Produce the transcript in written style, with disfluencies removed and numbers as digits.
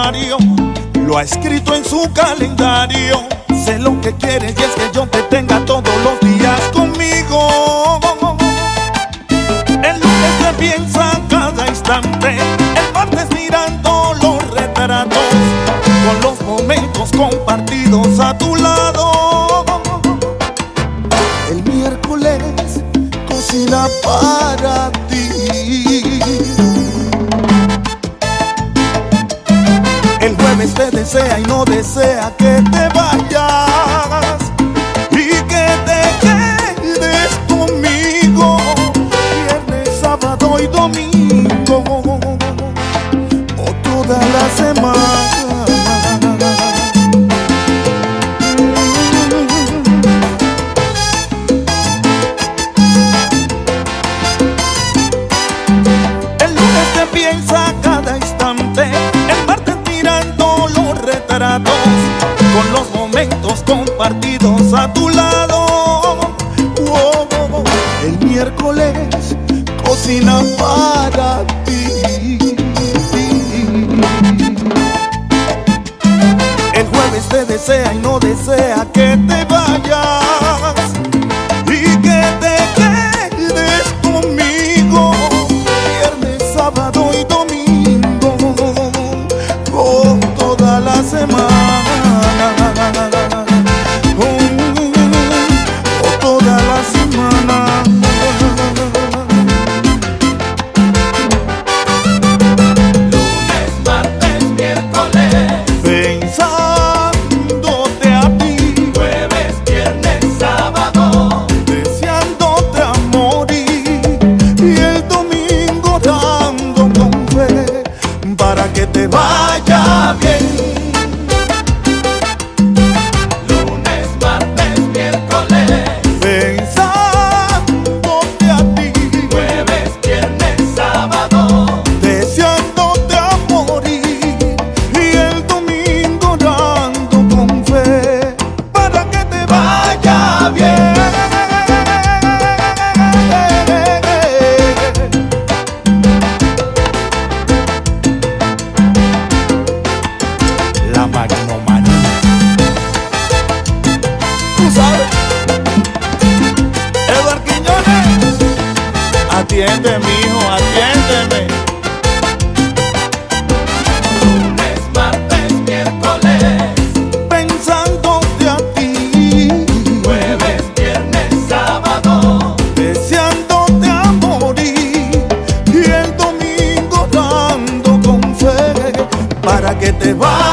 diario, lo ha escrito en su calendario. Sé lo que quieres y es que yo te tenga todos los días conmigo. El lunes te piensa cada instante, el martes mirando los retratos, con los momentos compartidos a tu lado. El miércoles cocina para ti. El jueves te desea y no desea que te vayas y que te quedes conmigo. Viernes, sábado y domingo, o toda la semana. El lunes te piensa cada instante, el martes mirando los retratos, con los momentos compartidos a tu lado. El miércoles cocina para ti. El jueves te desea y no desea que te vayas y que te quedes conmigo. Viernes, sábado y domingo, con toda la semana, o toda la semana. Lunes, martes, miércoles, Pensándote a ti, jueves, viernes, sábado, deseándote a morir, y el domingo dando con fe para que te vaya bien. lunes, martes, miércoles, Pensándote a ti, jueves, viernes, sábado, deseándote a morir, y el domingo dando con fe para que te vaya bien. La magnomanía, tú sabes. Eduardo Quiñones, atiende, mijo, atiéndeme. lunes, martes, miércoles, Pensándote a ti, jueves, viernes, sábado, deseándote a morir, y el domingo dando con fe para que te vaya